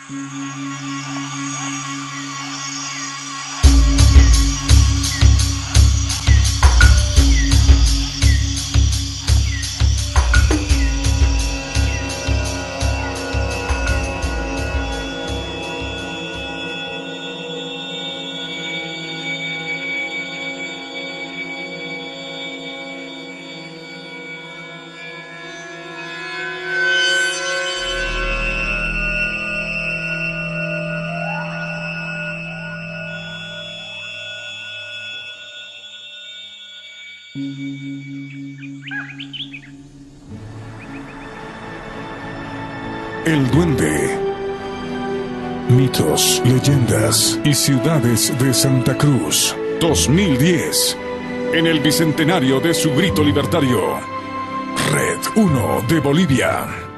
El Duende. Mitos, leyendas y ciudades de Santa Cruz 2010. En el bicentenario de su grito libertario. Red 1 de Bolivia.